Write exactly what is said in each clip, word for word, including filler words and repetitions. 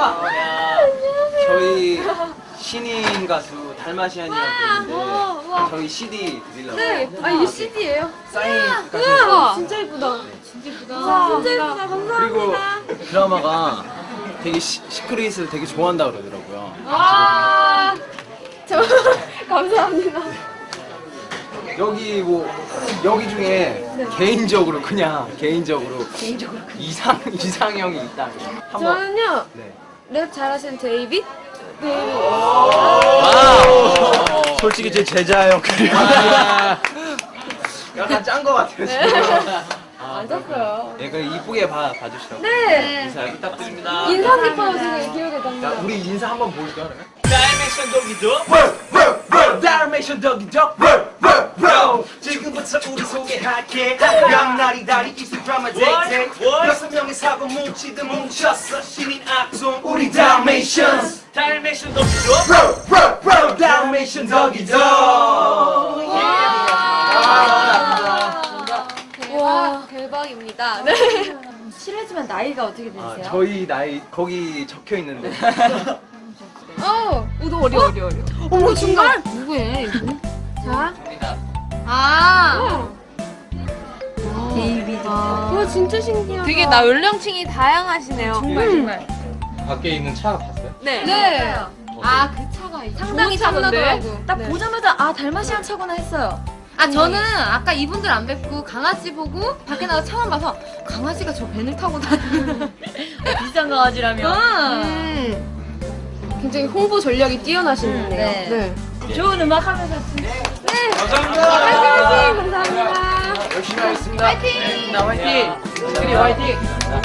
저희 신인 가수 달마시안이라고 있는데 저희 씨디 드리려고. 네. 아 이게 씨디예요? 사인까지. 우와, 진짜 예쁘다. 진짜 예쁘다. 진짜 예쁘다. 감사합니다. 그리고 드라마가 되게 시, 시크릿을 되게 좋아한다 그러더라고요. 아, 저 감사합니다. 여기 뭐 여기 중에 네. 개인적으로 그냥 개인적으로 개인적으로 이상 이상형이 있다. 한번. 저는요 네. 랩 잘하시는 데이빗? 데이빗. 아, 솔직히 제 제자 역할이요. 약간 짠 거 같아요 지금. 안 잤어요. 예, 그 이쁘게 봐 봐주시라고. 네. 인사 부탁드립니다. 인상 깊어요 지금 기억에 자, 남는. 우리 인사 한번 볼게요 그러면. 다이멘션 도기도 다이멘션 도기도 지금부터 우리 소개할게 양날이 다리 이슬 드라마 데이트 여섯 명의 사고 뭉치듯 뭉쳤어 신인 악동 우리 다이멘션스 다이멘션 도기도 다이멘션 도기도 와 대박입니다. 네. 실례지만 나이가 어떻게 아, 되세요? 저희 나이 거기 적혀 있는데. 어, 우도 어려 어려 어려. 어머 정말? 누구예요 이거? 자. 아. 데이비드. 와 진짜 신기하다. 되게 나 연령층이 다양하시네요. 정말 정말. 밖에 있는 차 봤어요? 네. 네. 아, 그 차가 있 상당히 탐나더라고. 딱 보자마자 아 달마시안 차구나 했어요. 아, 저는 아까 이분들 안 뵙고 강아지 보고 밖에 나가 차만 봐서 강아지가 저 밴을 타고 다니는. 비싼 강아지라며. 음. 굉장히 홍보 전략이 뛰어나시네요. 네. 좋은 음악 하면서 진짜. 네. 감사합니다. 화이팅 화이팅. 감사합니다. 열심히 하겠습니다. 화이팅. 나 화이팅. 우리 화이팅.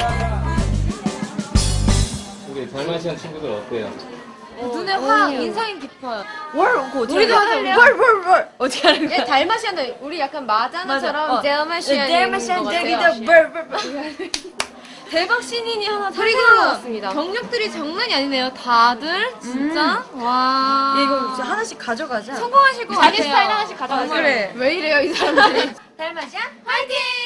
우리 달마시안 친구들 어때요? 눈에 확 인상이 깊어요. 월 어떻게 우리도 하냐? 하자. 월월월 어떻게 하는 거야? 예, 달마시안도 우리 약간 마자나처럼 맞아. 어. 달마시안인 달마시안 것 같아요. 데이비드 월월월. 대박 신인이 하나 그리고 탄생했습니다. 경력들이 장난이 아니네요. 다들 진짜 와. 얘 이거 진짜 하나씩 가져가자. 성공하실 것 자기 같아요. 스타일 하나씩 가져가세요. 그래. 왜 이래요 이 사람들이? 달마시안 화이팅!